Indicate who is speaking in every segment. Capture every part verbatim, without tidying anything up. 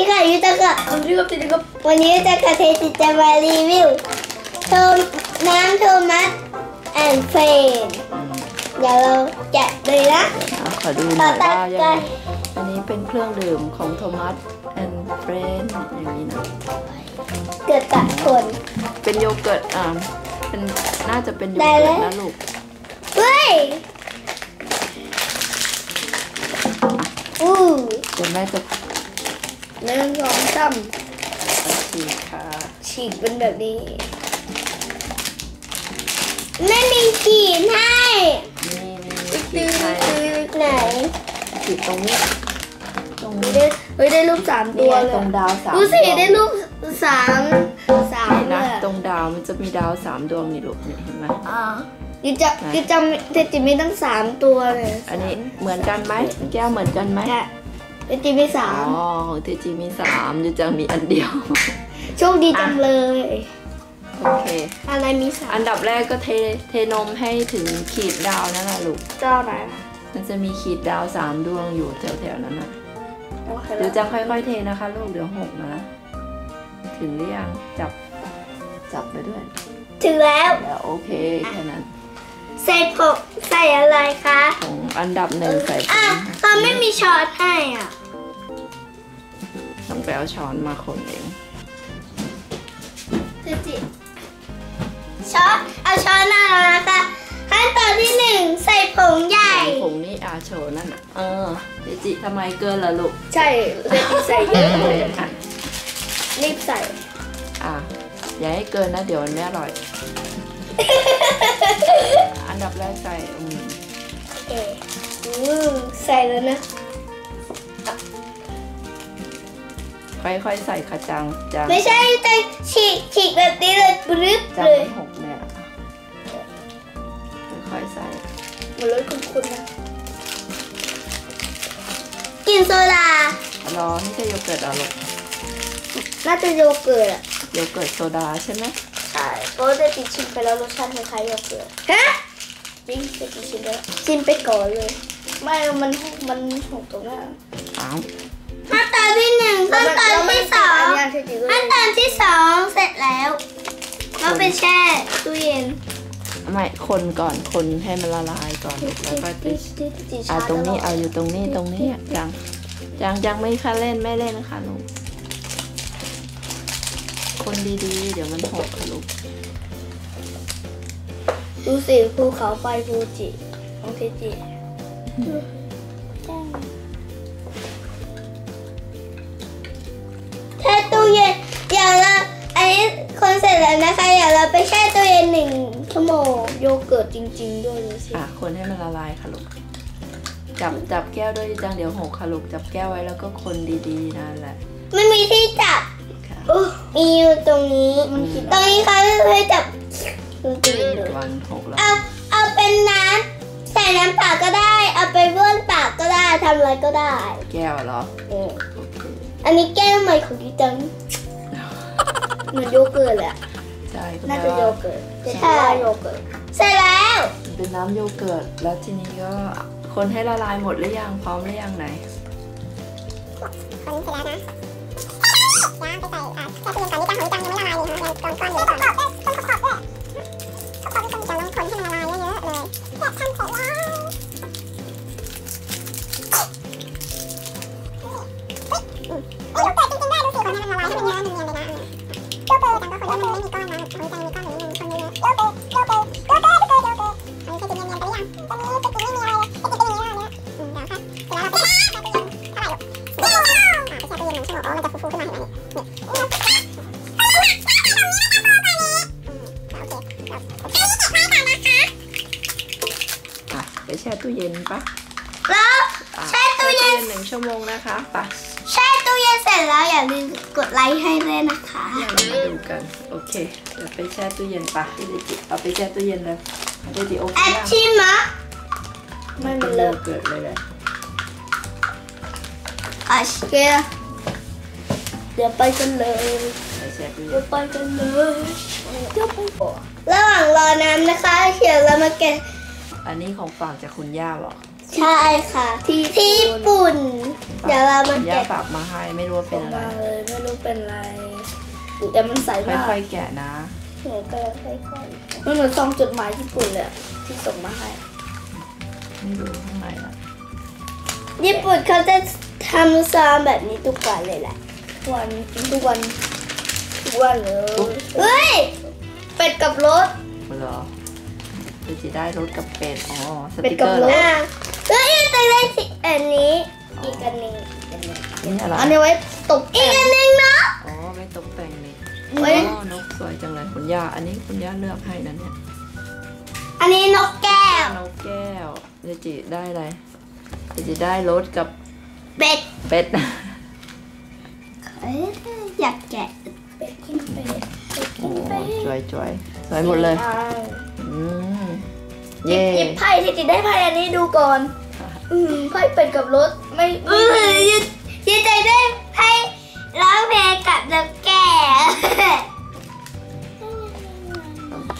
Speaker 1: ดีค่ะยูจะกับสวัสดีครับสวัสดีครับวันนี้จะกับเทจิจะมารีวิวโทมน้ำโทมัสแอนด์เฟรนเดี๋ยวเราแกะเลยนะ
Speaker 2: ขอดูหน่อยว่ายังไงอันนี้เป็นเครื่องดื่มของโทมัสแอนด์เฟรนอย่างนี้นะ
Speaker 1: เกิดจากคน
Speaker 2: เป็นโยเกิร์ตอ่าเป็นน่าจะเป็นโยเกิร์ตนะลูก
Speaker 1: เฮ้ยอู้
Speaker 2: เดี๋ยวแม่จะ
Speaker 1: เริ่มลองซ้
Speaker 2: ำฉีกค่ะ
Speaker 1: ฉีกเป็นแบบนี้ไม่มีขีดให้
Speaker 2: นี่นี่ขีดให้
Speaker 1: ไหน
Speaker 2: ขีดตรงนี้
Speaker 1: ตรงนี้ได้เฮ้ยได้รูปสามตัวเลย
Speaker 2: ตรงดาวสาม
Speaker 1: ดูสิได้รูปสามสาม
Speaker 2: นะตรงดาวมันจะมีดาวสามดวงนี่ลูกนี่เห็นไหม
Speaker 1: อ่ากิจกิจเทจิมีตั้งสามตัวเลย
Speaker 2: อันนี้เหมือนกันไหมแก้วเหมือนกันไหม
Speaker 1: เทจิมีสาม
Speaker 2: อ๋อเทจิมีสามยูจังมีอันเดียว
Speaker 1: โชคดีจังเลย
Speaker 2: โอเค
Speaker 1: อะไรมีสาม
Speaker 2: อันดับแรกก็เทเทนมให้ถึงขีดดาวนั่นแหละลูก
Speaker 1: เจ้าไหน
Speaker 2: มันจะมีขีดดาวสามดวงอยู่แถวๆนั้นนะเดี๋ยวจังค่อยๆเทนะคะลูกเดี๋ยวหกนะถึงหรือยังจับจับไปด้วย
Speaker 1: ถึงแล้ว
Speaker 2: โอเคแค่นั้น
Speaker 1: ใส่ผงใส่อะไรคะ
Speaker 2: ของอันดับหนึ่งใส่
Speaker 1: อ่ะตอนไม่มีช้อนให้อ่ะ
Speaker 2: ต้องไปเอาช้อนมาคนเอง
Speaker 1: จิช้อนเอาช้อนมาแล้วนะคะขั้นตอนที่หนึ่งใส่ผงใหญ่
Speaker 2: ผงนี่อาโชนั่นอ่ะเออเจจิทำไมเกินล่ะลูก
Speaker 1: ใช่เจจิใส่เยอะเลยรีบใส่
Speaker 2: อ่ะอย่าให้เกินนะเดี๋ยวมันไม่อร่อยอันดับแรกใส่อืม
Speaker 1: เออใส่แล้วนะ
Speaker 2: ค่อยๆใส่ขจังจัง
Speaker 1: ไม่ใช่แต่ฉีกฉีกแบบนี้เลยบรึ๊บเลย
Speaker 2: หกเนี่ยค่อยๆใส่
Speaker 1: มันรสคุ้นๆนะกินโซดาร
Speaker 2: อนี่จะโยเกิร์ตอะลูก
Speaker 1: น่าจะโยเกิร์ตอะ
Speaker 2: โยเกิร์ตโซดาใช่ไหม
Speaker 1: ใช่เพราะจะติดชิมไปแล้วรสชาติคล้ายๆโยเกิร์ตฮะจริงจะติดชิมแล้วชิมไปก่อนเลยไม่มันมันหกตรงนั้น
Speaker 2: อ้าว
Speaker 1: ขั้นตอนที่หนึ่งขั้นตอนที่สองขั้นตอนที่สองเสร็จแล้วเราไปแช่ตู้เย็น
Speaker 2: ไม่คนก่อนคนให้มันละลายก่อนแล้วก็ติอ่าตรงนี้เอาอยู่ตรงนี้ตรงนี้ยังยังยังไม่ค่ะเล่นไม่เล่นค่ะลูกคนดีๆเดี๋ยวมันหกค่ะลูก
Speaker 1: ดูสิภูเขาไฟฟูจิของเทจิแช่ตู้เย็นอย่างละอันนี้คนเสร็จแล้วนะคะอย่างเราไปแช่ตู้เย็นหนึ่งชั่วโมงโยเกิร์ตจริงๆด้วยดูสิ
Speaker 2: อ่ะคนให้มันละลายค่ะลูกจับจับแก้วด้วยจังเดี๋ยวหกค่ะลูกจับแก้วไว้แล้วก็คนดีๆนั่นแหละ
Speaker 1: ไม่มีที่จับมีอยู่ตรงนี้ตรงนี้เขาให้จับ
Speaker 2: วันหกแล้ว
Speaker 1: เอาเอาเป็นน้ำใส่น้ำเปล่าก็ได้เอาไปบ้วนปากก็ได้ทำอะไรก็ได้
Speaker 2: แก้วเหรอ
Speaker 1: เอออันนี้แก้วใหม่ของดิจังเหมือนโยเกิร์ตแหละ
Speaker 2: ใช่
Speaker 1: น่าจะโยเกิร์ตใช่โยเกิร์ตใส่แล้ว
Speaker 2: เป็นน้ำโยเกิร์ตแล้วทีนี้ก็คนให้ละลายหมดหรือยังพร้อมหรือยังไหน
Speaker 3: คนเสร็จแล้วนะย่างไปใส่อ่ะแค่ตู้เย็นก่อนนี่จังของจังยังไม่ละลายเลยนะก้อนก้อนเยอะก่อนต้องขอบด้วยขอบด้วยต้องจะลองคนให้มันละลายเยอะๆเลยแค่ทำเสร็จแล้วโยเกิร์ตจริงๆได้ดูสิคนให้มันละลายให้มันเยอะเนียนๆเลยนะโยเกิร์ตจังก็คนไม่มีก้อนนะของจังมีก้อนอยู่นิดนึงคนเยอะโยเกิร์ตโยเกิร์ตโยเกิร์ตโยเกิร์ตโยเกิร์ตอันนี้จะเนียนๆไปหรือยังตอนนี้จะกินไม่มีอะไรเลยจะกินไม่มีอะไรเลยอืมเดี๋ยวค่ะเสร็จแล้วเราไปแช่ตู้เย็นเท่าไหร่ลูกอ่าไปแช่ตู้เย็นหนึ่งชั่วโมงอ๋อมันจะฟูๆขึ้นมาเห็นไหม
Speaker 2: ไปแช่ตู้เย็นปะ
Speaker 1: แล้วแช่ตู้เย็น
Speaker 2: หนึ่งชั่วโมงนะคะปะ
Speaker 1: แช่ตู้เย็นเสร็จแล้วอย่าลืมกดไลค์ให้ด้วยนะคะ
Speaker 2: อย่าลืมมาดูกันโอเคเดี๋ยวไปแช่ตู้เย็นปะพี่เดจิเอาไปแช่ตู้เย็นเลยเดจิโอเค
Speaker 1: แอดชิมมะ
Speaker 2: ไม่มีเลยเกิดเลยแหละ
Speaker 1: อ่ะเชียเดี๋ยวไปกันเลย
Speaker 2: ไปแช่ตู้เย็น
Speaker 1: เดี๋ยวไปกันเลยเดี๋ยวไประหว่างรอน้ำนะคะเดี๋ยวเรามาแกะ
Speaker 2: อันนี้ของฝากจากคุณย่าหรอ
Speaker 1: ใใช่ค่ะที่ญี่ปุ่นเดี๋ยวเรามา
Speaker 2: ย่า
Speaker 1: แกะ
Speaker 2: ฝากมาให้ไม่รู้ว่าเป็นอะไร
Speaker 4: มาเลยไม่รู้เป็นอะไรแต่มันใสมาก
Speaker 2: ค่อยๆแกะนะ
Speaker 1: หนูก็ค่อย
Speaker 4: มันเหมือนซองจดหมายญี่ปุ่นเลยอะที่ส่งมาให้
Speaker 2: ไม่รู้ข้างในละ
Speaker 1: ๆญี่ปุ่นเขาจะทำซองแบบนี้ทุกวันเลยแหละ
Speaker 4: ทุกวันกินทุกวันทุกวันเลย
Speaker 1: เฮ้ย
Speaker 4: เป็ดกับรถ
Speaker 2: เหรอคือจะได้รถกับเป็ดอ๋อส
Speaker 4: เป็ด
Speaker 2: ติก
Speaker 4: กับ
Speaker 2: เกอร์เหร
Speaker 4: ร
Speaker 2: อ
Speaker 4: ถ
Speaker 1: อ่ะเฮ้ยแต่ได้สิอันนี้อีกอันหนึง
Speaker 2: นี่อะไร
Speaker 4: อันนี้ไว้ตก
Speaker 1: อี
Speaker 4: แต่
Speaker 1: ก
Speaker 4: ง
Speaker 1: อันหนึงเนาะ
Speaker 2: อ๋อไม่ตกแต่งนี่
Speaker 4: ไว้
Speaker 2: อ๋อนกสวยจังเลยคุณย่าอันนี้คุณย่าเลือกให้นะเนี่ย
Speaker 1: อันนี้นกแก้วน
Speaker 2: กแก้วเดจิได้อะไรเดจิได้รถกับ
Speaker 1: เป็ด
Speaker 2: เป็ด
Speaker 1: เอ้ยอยากแกะ
Speaker 4: เป็ดกินเป็ดเป็ดกิ
Speaker 2: โอ้
Speaker 4: นเป็ด
Speaker 2: สวยสวยสวยหมดเลย
Speaker 4: อ่า
Speaker 2: อืม
Speaker 4: หยิ
Speaker 2: เย่
Speaker 4: บหยิบไพ่ที่จิได้ไพ่อันนี้ดูก่อนอืมไพ่เป็ดกับรถไม่
Speaker 1: เอ
Speaker 4: ไม่
Speaker 1: อยืดยืดใจได้ให้ร้องเพลงกับนกแก้ว
Speaker 2: โอเค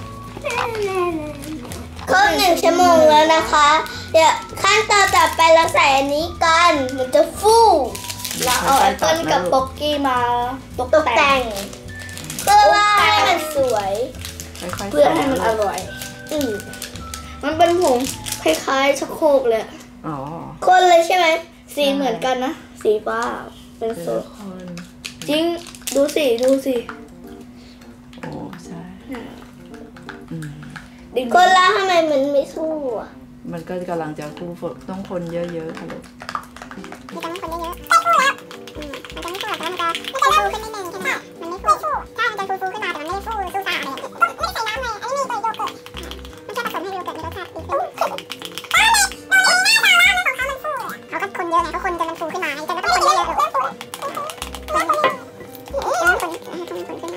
Speaker 1: ครบหนึ่งชั่วโมงแล้วนะคะ เดี๋ยวขั้นตอนต่อไปเราใส่อันนี้กัน มันจะฟู
Speaker 4: แล้วเอาแอปเปิ้ลกับป๊อกกี้มาตก
Speaker 1: ตก
Speaker 4: แต่
Speaker 1: แต่
Speaker 4: ง
Speaker 1: งเพื่อว่าให้มันสวย
Speaker 2: ค่อยๆ
Speaker 4: เพื่อ
Speaker 2: ใส่
Speaker 4: ให้มันอร่อย
Speaker 1: อืม
Speaker 4: มันเป็นผงคล้ายๆชักโครกเลย
Speaker 2: อ๋อ
Speaker 1: คนเลยใช่ไหม
Speaker 4: สีเหมือนกันนะ สีฟ้าเป็น
Speaker 2: เป็น
Speaker 4: โซ
Speaker 2: คน
Speaker 4: จริงดูสิดูสิ
Speaker 2: โอ้ใช่อืม
Speaker 4: ดิน
Speaker 1: คนละทำไมมันไม่สู้อ่ะ
Speaker 2: มันก็กำลังจะคู่ฝนต้องคนเยอะๆค่ะลูก
Speaker 3: มีจำนวนคนเยอะๆก็ฟูแล้วอืมมันจะไม่ฟูหรอกแต่ว่ามันจะมันจะฟูขึ้นนิดนึงแค่นั้นมันไม่ฟูใช่มันจะฟูๆขึ้นมาแต่มันไม่ฟูสู้ตาเลยไม่ได้ใส่น้ำเลยอันนี้มีตัวโยเกิร์ตมันแค่ผสมให้โยเกิร์ตมีรสชาติดีขึ้นอ้าวเลยเลยหน้าตาว่าของเขามันฟูเลยเขาก็คนเยอะไงเขาคนจนมันฟูขึ้นมาจนมันต้องคนเยอะๆคนคนคนคนขึ้นมา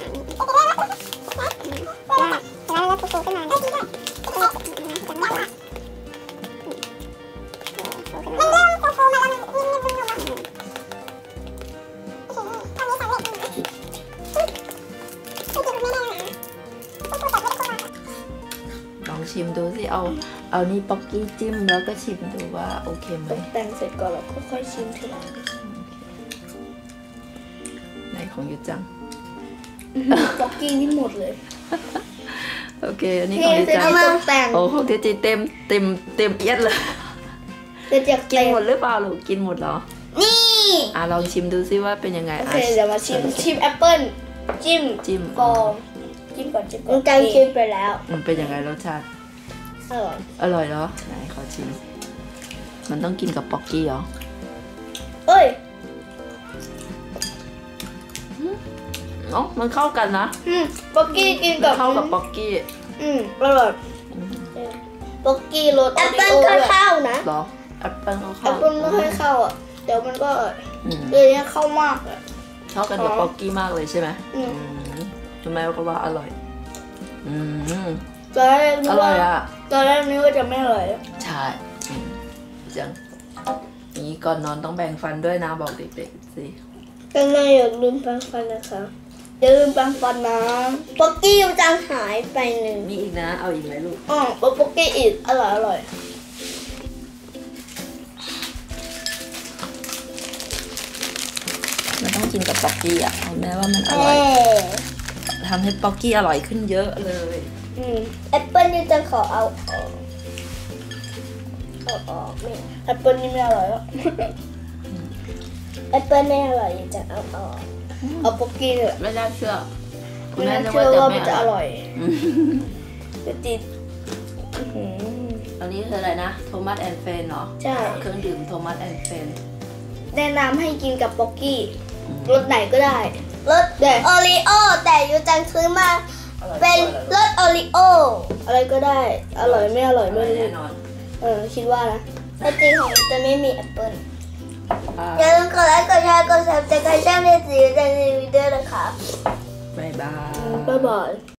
Speaker 3: แล้วแล้วฟูๆขึ้นมาได้ดีด้วยจำได้ว่ามันเริ่มฟูๆมาแล้วมันนิ่มๆนุ่มๆแล้วตอนนี้สำเร็จไม่จริงไม่แน่นะฟูๆแต่ไม่ได้ฟูมาก
Speaker 2: ลองชิมดูสิเอาเอานี่ป๊อกกี้จิ้มแล้วก็ชิมดูว่าโอเคไหม
Speaker 4: ตกแต่งเสร็จก่อนเราก็ค่อยชิมทีหลัง
Speaker 2: ไหนของยุจัง
Speaker 4: ป๊อกกี้นี่หมดเลย
Speaker 2: โอเคอันนี้
Speaker 4: นี่
Speaker 2: ของยุ
Speaker 4: เสร็จ
Speaker 2: จัง
Speaker 4: ที่ตกแต่ง
Speaker 2: โอ้ของเจจิเต็มเต็มเต็มเอียดเลย
Speaker 4: เสร็จจาก
Speaker 2: กิน
Speaker 4: แต่ง
Speaker 2: หมดหรือเปล่าลูกกินหมดเหรอ
Speaker 1: นี่
Speaker 2: อ่ะลองชิมดูซิว่าเป็นยังไง
Speaker 4: โอ
Speaker 2: อ่ะ
Speaker 4: เคเดี๋ยวมาชิมชิมแอปเปิ้ลจิ้ม
Speaker 2: จิ้ม
Speaker 4: ฟองจิ้มก่อนจิ้มก่
Speaker 1: มั
Speaker 4: อน น
Speaker 1: จังชิมไปแล้ว
Speaker 2: มันเป็นยังไงรสชาติ
Speaker 4: อร่อย
Speaker 2: อร่อยเหรอไหนขอชิม มันต้องกินกับป๊อกกี้เหรอ
Speaker 4: เอ้ย
Speaker 2: อ๋อมันเข้ากันนะ
Speaker 4: อืมป๊อกกี้กิน
Speaker 2: มัน
Speaker 4: กับ
Speaker 2: เข้ากับป๊อกกี้
Speaker 4: อืมอร่อยป๊อกกี้รส
Speaker 1: แอ
Speaker 4: โอ
Speaker 1: ป
Speaker 4: ริ
Speaker 1: เปิ้ล
Speaker 4: โอ
Speaker 1: ก็
Speaker 4: ด้วย
Speaker 1: เข้านะ
Speaker 2: เหรอแอปเปิ้ลก็
Speaker 4: แอ
Speaker 2: เข้า
Speaker 4: ปเปิ้ลไม่ค่อยเข้าอ่ะเดี๋ยวมันก็
Speaker 2: อืม
Speaker 4: เดี๋ยวนี้เข้ามากอ่ะ
Speaker 2: เข้ากันกับป๊อกกี้มากเลยใช่ไหม
Speaker 4: อืม
Speaker 2: อืมทำไมก็ว่าอร่อย อืม
Speaker 4: ตอนแรกนึ
Speaker 2: อก ร่
Speaker 4: ว่า
Speaker 2: อยอ่ะ
Speaker 4: ตอนแรกนึกว่าจะไม่อร่อย
Speaker 2: ใช่อืมจังอย่างนี้ก่อนนอนต้องแบ่งฟันด้วยนะบอกเด็กๆสิ
Speaker 4: ก็เลยอย่าลืมแปรงฟันนะคะอย่าลืมแปรงฟันนะ
Speaker 1: ป๊อกกี้จังหายไปหนึ่ง
Speaker 2: มีอีกนะ เอาอีกไหมลูก
Speaker 4: อ๋อป๊อกกี้อีกอร่อยอร่อย
Speaker 2: มันต้องกินกับป๊อกกี้อ่ะเอาแม้ว่ามันอ
Speaker 1: เอ
Speaker 2: ร่อย
Speaker 1: อ
Speaker 2: ทำให้ป๊อกกี้อร่อยขึ้นเยอะเลย
Speaker 4: อืม
Speaker 1: แอปเปิ้ลนี่จะขอเอาออกเอาออกไม่
Speaker 4: แอปเปิ้ลนี่ไม่อร่อยแล้ว
Speaker 1: แอปเปิ้ลไม่อร่อยจะเอาออก
Speaker 4: เอาป๊อกกี้เลย
Speaker 2: ไม่น่าเชื่อคุณ
Speaker 4: ไม่
Speaker 2: แม่
Speaker 4: น่า
Speaker 2: นึก
Speaker 4: เชื่อ
Speaker 2: ว่าจะ
Speaker 4: ว่า
Speaker 2: ไม่
Speaker 4: มันจะ
Speaker 2: อ
Speaker 4: อ
Speaker 2: ร่
Speaker 4: ร่
Speaker 2: อ
Speaker 4: อย ย
Speaker 2: อืม
Speaker 4: จะติดอื้อหือ
Speaker 2: อันนี้คืออะไรนะโทมัสแอนด์เฟนเหรอ
Speaker 4: ใช่
Speaker 2: เครื่องดื่มโทมัสแอนด์เฟน
Speaker 4: แนะนำให้กินกับป๊อกกี้รสไหนก็ได้
Speaker 1: รส
Speaker 4: แต่
Speaker 1: โอริโอแต่ยูจังซื้อมาเป็นรสโอริโอ
Speaker 4: อะไรก็ได้ อร่อยไม่อร่อยไม่รู้
Speaker 2: แน่นอน
Speaker 4: เออคิดว่านะ
Speaker 1: แต่จริงของยูจะไม่มีแอปเปิ้ล
Speaker 2: อ่า
Speaker 1: อย่าลืมกดไลค์กดแชร์กดซับสไครต์ช่องในสีจังในวิดีโอนะคะ
Speaker 2: บ๊ายบาย
Speaker 4: บ๊ายบาย